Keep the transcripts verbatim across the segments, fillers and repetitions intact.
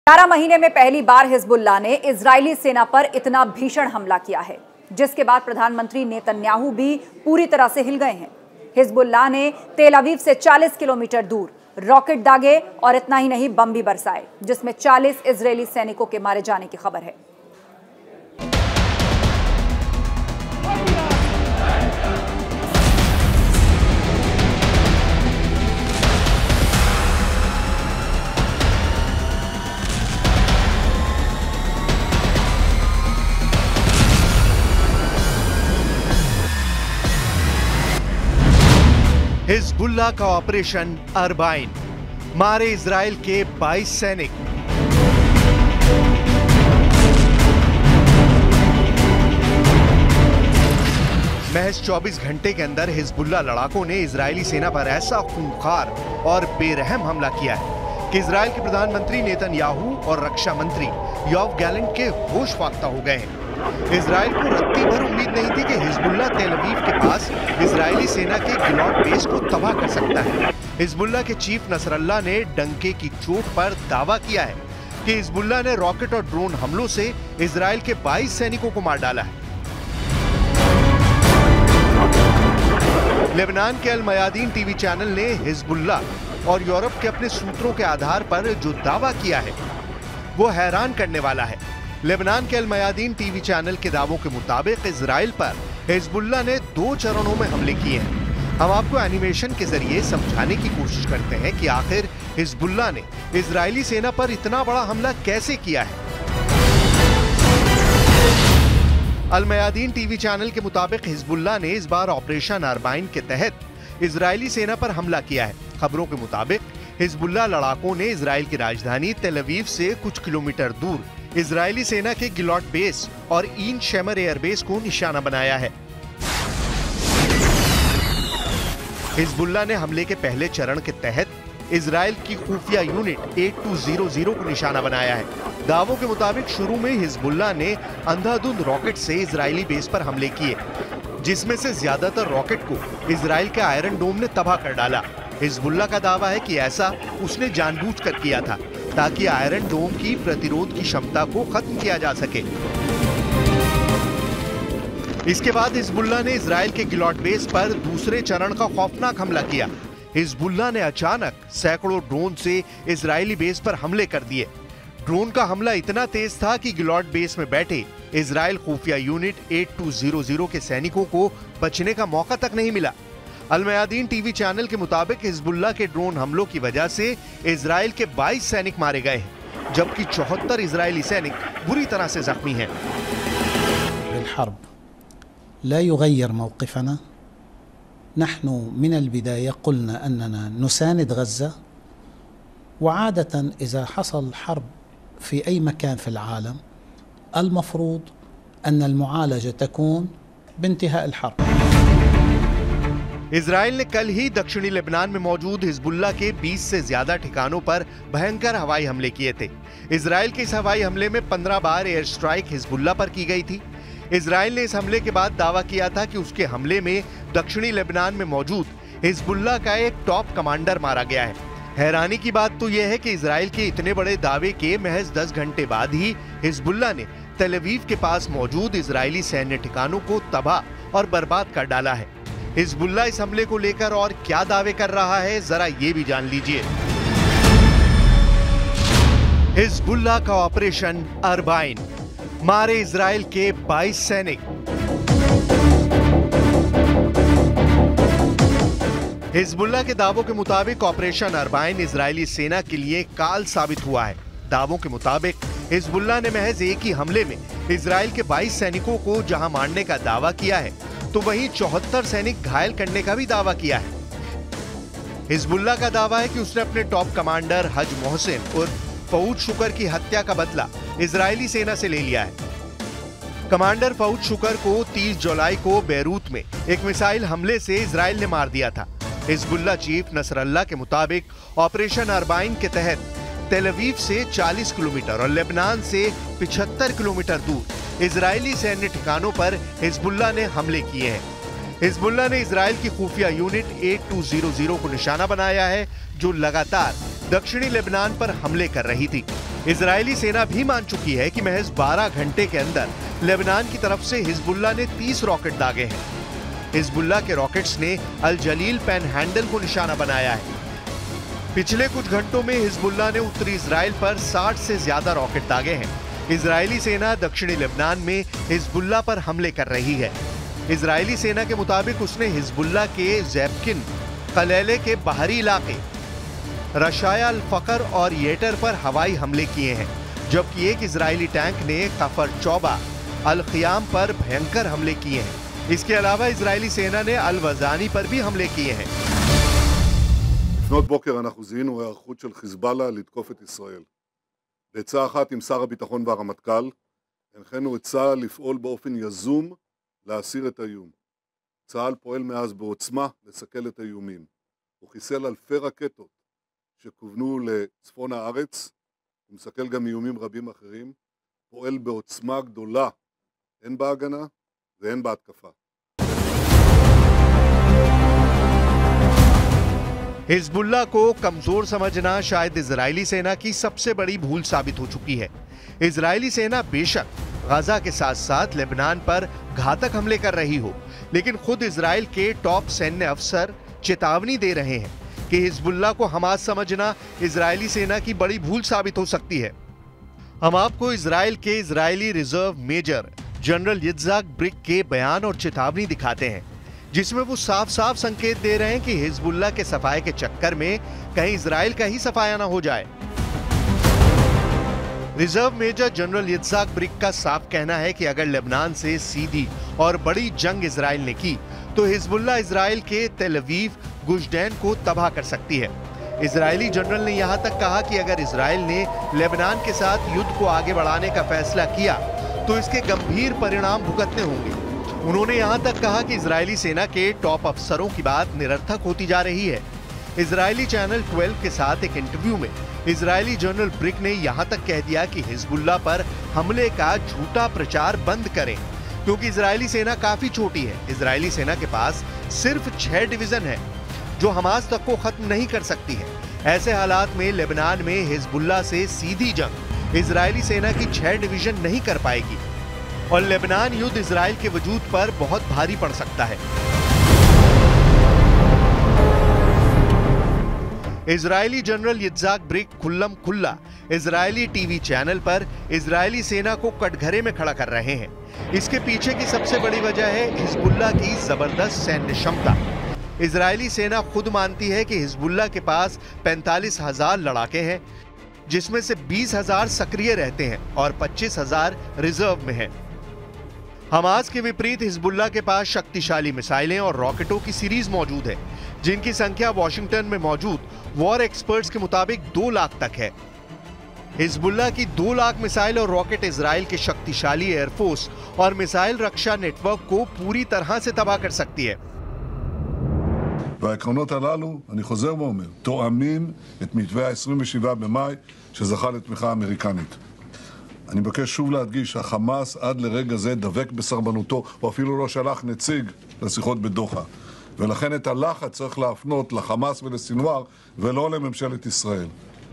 ग्यारह महीने में पहली बार हिजबुल्लाह ने इजरायली सेना पर इतना भीषण हमला किया है, जिसके बाद प्रधानमंत्री नेतन्याहू भी पूरी तरह से हिल गए हैं। हिजबुल्लाह ने तेल अवीव से चालीस किलोमीटर दूर रॉकेट दागे और इतना ही नहीं, बम भी बरसाए, जिसमें चालीस इजरायली सैनिकों के मारे जाने की खबर है। हिजबुल्लाह का ऑपरेशन अरबाइन, मारे इजराइल के बाईस सैनिक। महज चौबीस घंटे के अंदर हिजबुल्लाह लड़ाकों ने इजरायली सेना पर ऐसा खूंखार और बेरहम हमला किया है कि इजराइल के प्रधानमंत्री नेतन्याहू और रक्षा मंत्री योव गैलेंट के होश फाख्ता हो गए हैं। इजराइल को रत्ती भर उम्मीद नहीं थी कि हिजबुल्लाह तेल अवीव के पास इजरायली सेना के गिलॉट बेस को तबाह कर सकता है। हिजबुल्लाह के चीफ नसरल्लाह ने डंके की चोट पर दावा किया है कि हिजबुल्लाह ने रॉकेट और ड्रोन हमलों से इजराइल के बाईस सैनिकों को मार डाला है। लेबनान के अल मयादीन टीवी चैनल ने हिजबुल्लाह और यूरोप के अपने सूत्रों के आधार पर जो दावा किया है वो हैरान करने वाला है। लेबनान के अल मयादीन टीवी चैनल के दावों के मुताबिक इजराइल पर हिजबुल्लाह ने दो चरणों में हमले किए हैं। हम आपको एनिमेशन के जरिए समझाने की कोशिश करते हैं कि आखिर हिजबुल्लाह ने इजरायली सेना पर इतना बड़ा हमला कैसे किया है। अल मयादीन टीवी चैनल के मुताबिक हिजबुल्लाह ने इस बार ऑपरेशन अरबाइन के तहत इजरायली सेना पर हमला किया है। खबरों के मुताबिक हिजबुल्लाह लड़ाकों ने इजराइल की राजधानी तेल अवीव से कुछ किलोमीटर दूर इजरायली सेना के गिलॉट बेस और ईन शेमर एयरबेस को निशाना बनाया है। हिजबुल्लाह ने हमले के पहले चरण के तहत इजराइल की खुफिया यूनिट बयासी सौ को निशाना बनाया है। दावों के मुताबिक शुरू में हिजबुल्लाह ने अंधाधुंध रॉकेट से इजरायली बेस पर हमले किए, जिसमें से ज्यादातर रॉकेट को इजराइल के आयरन डोम ने तबाह कर डाला। हिजबुल्लाह का दावा है कि ऐसा उसने जानबूझकर किया था ताकि आयरन डोम की प्रतिरोध की क्षमता को खत्म किया जा सके। इसके बाद हिजबुल्लाह ने इजराइल के गिलॉट बेस पर दूसरे चरण का खौफनाक हमला किया। हिजबुल्लाह ने अचानक सैकड़ों ड्रोन से इजरायली बेस पर हमले कर दिए। ड्रोन का हमला इतना तेज था कि गिलॉट बेस में बैठे इजराइल खुफिया यूनिट बयासी सौ के सैनिकों को बचने का मौका तक नहीं मिला। अल मयादीन टीवी चैनल के मुताबिक हिजबुल्लाह के ड्रोन हमलों की वजह से इजराइल के बाईस सैनिक मारे गए हैं, जबकि चौहत्तर इजरायली सैनिक बुरी तरह से जख्मी हैं। الحرب لا يغير موقفنا. نحن من البداية قلنا أننا نساند غزة، وعادة إذا حصل حرب في أي مكان في العالم المفروض أن المعالجة تكون بانتهاء الحرب. इजराइल ने कल ही दक्षिणी लेबनान में मौजूद हिजबुल्लाह के बीस से ज्यादा ठिकानों पर भयंकर हवाई हमले किए थे। इजराइल के इस हवाई हमले में पंद्रह बार एयर स्ट्राइक हिजबुल्लाह पर की गई थी। इजराइल ने इस हमले के बाद दावा किया था कि उसके हमले में दक्षिणी लेबनान में मौजूद हिजबुल्लाह का एक टॉप कमांडर मारा गया है। हैरानी की बात तो यह है कि इजराइल के इतने बड़े दावे के महज दस घंटे बाद ही हिजबुल्लाह ने तेल अवीव के पास मौजूद इजरायली सैन्य ठिकानों को तबाह और बर्बाद कर डाला है। हिजबुल्लाह इस हमले को लेकर और क्या दावे कर रहा है, जरा ये भी जान लीजिए। हिजबुल्लाह का ऑपरेशन अरबाइन, मारे इजराइल के बाईस सैनिक। हिजबुल्लाह के दावों के मुताबिक ऑपरेशन अरबाइन इजरायली सेना के लिए काल साबित हुआ है। दावों के मुताबिक हिजबुल्लाह ने महज एक ही हमले में इजराइल के बाईस सैनिकों को जहां मारने का दावा किया है, तो वहीं चौहत्तर सैनिक घायल करने का भी दावा किया है। हिजबुल्लाह का दावा है कि उसने अपने टॉप कमांडर हज मोहसिन उर्फ फऊद शुकर की हत्या का बदला इजरायली सेना से ले लिया है। कमांडर फऊद शुकर को तीस जुलाई को बैरूत में एक मिसाइल हमले से इजराइल ने मार दिया था। हिजबुल्लाह चीफ नसरल्लाह के मुताबिक ऑपरेशन अरबाइन के तहत तेल अवीव से चालीस किलोमीटर और लेबनान से पचहत्तर किलोमीटर दूर इजरायली सैन्य ठिकानों पर हिजबुल्लाह ने हमले किए हैं। हिजबुल्लाह ने इजराइल की खुफिया यूनिट बयासी सौ को निशाना बनाया है, जो लगातार दक्षिणी लेबनान पर हमले कर रही थी। इजरायली सेना भी मान चुकी है कि महज बारह घंटे के अंदर लेबनान की तरफ से हिजबुल्लाह ने तीस रॉकेट दागे हैं। हिजबुल्लाह के रॉकेट्स ने अल जलील पैनहैंडल को निशाना बनाया है। पिछले कुछ घंटों में हिजबुल्लाह ने उत्तरी इजराइल पर साठ से ज्यादा रॉकेट दागे हैं। इजरायली सेना दक्षिणी लेबनान में हिजबुल्लाह पर हमले कर रही है। इजरायली सेना के मुताबिक उसने हिजबुल्लाह के जैबकिन कलेले के बाहरी इलाके रशाया अल फकर और येटर पर हवाई हमले किए हैं, जबकि एक इजरायली टैंक ने कफर चौबा अल खियाम पर भयंकर हमले किए हैं। इसके अलावा इजरायली सेना ने अल वजानी पर भी हमले किए हैं। לפנות בוקר אנחנו זיהינו היערכות של חיזבאללה לתקוף את ישראל. בעצה אחת עם שר הביטחון והרמטכ"ל, הנחינו את צה"ל לפעול באופן יזום להסיר את האיום. צה"ל פועל מאז בעוצמה לסכל את האיומים. הוא חיסל אלפי רקטות שכוונו לצפון הארץ, הוא מסכל גם איומים רבים אחרים, פועל בעוצמה גדולה, הן בהגנה והן בהתקפה. हिजबुल्लाह को कमजोर समझना शायद इजरायली सेना की सबसे बड़ी भूल साबित हो चुकी है। इजरायली सेना बेशक गजा के साथ साथ लेबनान पर घातक हमले कर रही हो, लेकिन खुद इजराइल के टॉप सैन्य अफसर चेतावनी दे रहे हैं कि हिजबुल्लाह को हमास समझना इजरायली सेना की बड़ी भूल साबित हो सकती है। हम आपको इजराइल के Israeli reserve major general Yitzhak Brick के बयान और चेतावनी दिखाते हैं, जिसमें वो साफ साफ संकेत दे रहे हैं कि हिजबुल्लाह के सफाए के चक्कर में कहीं इजराइल का ही सफाया ना हो जाए। Reserve major general Yitzhak Brick का साफ कहना है कि अगर लेबनान से सीधी और बड़ी जंग इजराइल ने की तो हिजबुल्लाह इजराइल के तेल अवीव गुशदैन को तबाह कर सकती है। इजरायली जनरल ने यहां तक कहा कि अगर इजराइल ने लेबनान के साथ युद्ध को आगे बढ़ाने का फैसला किया तो इसके गंभीर परिणाम भुगतने होंगे। उन्होंने यहां तक कहा कि इजरायली सेना के टॉप अफसरों की बात निरर्थक होती जा रही है। इजरायली चैनल बारह के साथ एक इंटरव्यू में इजरायली जनरल ब्रिक ने यहां तक कह दिया कि हिजबुल्लाह पर हमले का झूठा प्रचार बंद करें, क्योंकि इजरायली सेना काफी छोटी है। इजरायली सेना के पास सिर्फ छह डिवीजन है जो हमास तक को खत्म नहीं कर सकती है। ऐसे हालात में लेबनान में हिजबुल्लाह से सीधी जंग इजरायली सेना की छह डिवीजन नहीं कर पाएगी और लेबनान युद्ध इजराइल के वजूद पर बहुत भारी पड़ सकता है। इजरायली जनरल यित्ज़हाक ब्रिक खुल्लम खुल्ला इजरायली टीवी चैनल पर इजरायली सेना को कटघरे में खड़ा कर रहे हैं। इसके पीछे की सबसे बड़ी वजह है हिजबुल्लाह की जबरदस्त सैन्य क्षमता। इजरायली सेना खुद मानती है कि हिजबुल्लाह के पास पैंतालीस हजार लड़ाके हैं, जिसमें से बीस हजार सक्रिय रहते हैं और पच्चीस हजार रिजर्व में हैं। हमास के विपरीत हिजबुल्लाह के पास शक्तिशाली मिसाइलें और रॉकेटों की सीरीज मौजूद है, जिनकी संख्या वॉशिंगटन में मौजूद वॉर एक्सपर्ट्स के मुताबिक दो लाख तक है। हिजबुल्लाह की दो लाख मिसाइल और रॉकेट इजराइल के शक्तिशाली एयरफोर्स और मिसाइल रक्षा नेटवर्क को पूरी तरह से तबाह कर सकती है। והעקרונות הללו, אני חוזר ואומר, תואמים את מתווה ה-עשרים ושבעה במאי שזכה לתמיכה אמריקנית. אני מבקש שוב להדגיש, החמאס עד לרגע זה דבק בסרבנותו, או אפילו לא שלח נציג לשיחות בדוחה. ולכן את הלחץ צריך להפנות לחמאס ולסינואר, ולא לממשלת ישראל.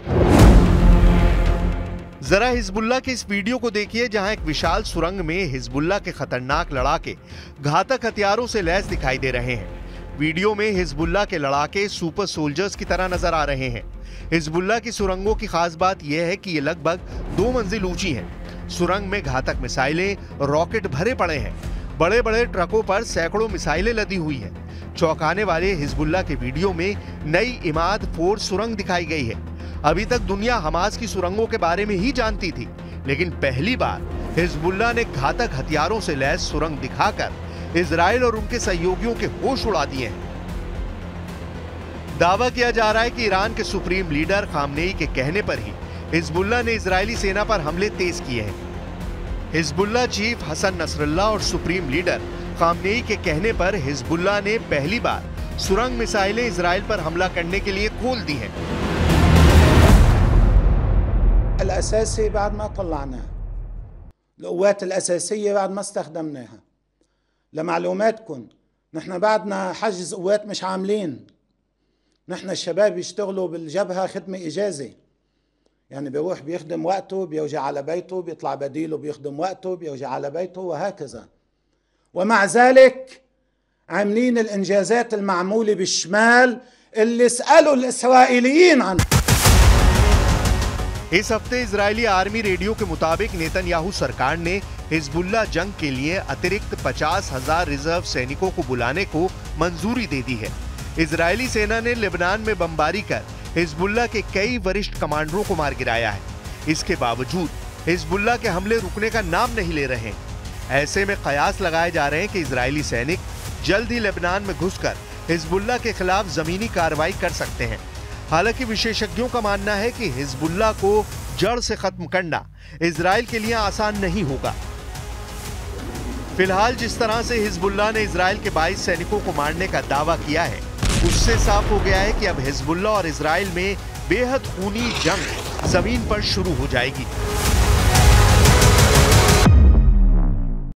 जरा हिजबुल्लाह के इस वीडियो को देखिए, जहां एक विशाल सुरंग में हिजबुल्लाह के खतरनाक लड़ाके घातक हथियारों से लैस दिखाई दे रहे हैं। वीडियो में हिजबुल्लाह के लड़ाके सुपर सोल्जर्स की तरह नजर आ रहे हैं। हिजबुल्लाह की सुरंगों की खास बात यह है कि ये लगभग दो मंजिल ऊंची हैं। सुरंग में घातक मिसाइलें, रॉकेट भरे पड़े हैं। बड़े बड़े ट्रकों पर सैकड़ों मिसाइलें लदी हुई हैं। चौंकाने वाले हिजबुल्लाह के वीडियो में नई इमाद फोर सुरंग दिखाई गई है। अभी तक दुनिया हमास की सुरंगों के बारे में ही जानती थी, लेकिन पहली बार हिजबुल्लाह ने घातक हथियारों से लैस सुरंग दिखाकर इजराइल और उनके सहयोगियों के होश उड़ा दिए हैं। दावा किया जा रहा है कि ईरान के सुप्रीम लीडर खामनेई के कहने पर ही हिजबुल्लाह ने इजरायली सेना पर हमले तेज किए हैं। हिजबुल्लाह चीफ हसन नसरल्लाह और सुप्रीम लीडर खामनेई के कहने पर हिजबुल्लाह ने पहली बार सुरंग मिसाइलें इजराइल पर हमला करने के लिए खोल दी हैं। الأساسي بعد ما طلعناه، القوات الأساسية بعد ما استخدمناها. لمعلوماتكم نحن بعدنا حجز قوات مش عاملين. نحن الشباب يشتغلوا بالجبهة خدمة إجازة، يعني بيروح بيخدم وقته، بيرجع على بيته، بيطلع بديله بيخدم وقته، بيرجع على بيته، وهكذا. ومع ذلك عاملين الإنجازات المعمولة بالشمال اللي اسألوا الإسرائيليين عنها. इस हफ्ते इजरायली आर्मी रेडियो के मुताबिक नेतन्याहू सरकार ने हिजबुल्लाह जंग के लिए अतिरिक्त पचास हजार रिजर्व सैनिकों को बुलाने को मंजूरी दे दी है। इजरायली सेना ने लेबनान में बमबारी कर हिजबुल्लाह के कई वरिष्ठ कमांडरों को मार गिराया है। इसके बावजूद हिजबुल्लाह के हमले रुकने का नाम नहीं ले रहे हैं। ऐसे में कयास लगाए जा रहे हैं कि इजरायली सैनिक जल्द ही लेबनान में घुसकर हिजबुल्लाह के खिलाफ जमीनी कार्रवाई कर सकते हैं। हालांकि विशेषज्ञों का मानना है कि हिजबुल्लाह को जड़ से खत्म करना इजराइल के लिए आसान नहीं होगा। फिलहाल जिस तरह से हिजबुल्लाह ने इजराइल के बाईस सैनिकों को मारने का दावा किया है, उससे साफ हो गया है कि अब हिजबुल्लाह और इजराइल में बेहद खूनी जंग जमीन पर शुरू हो जाएगी।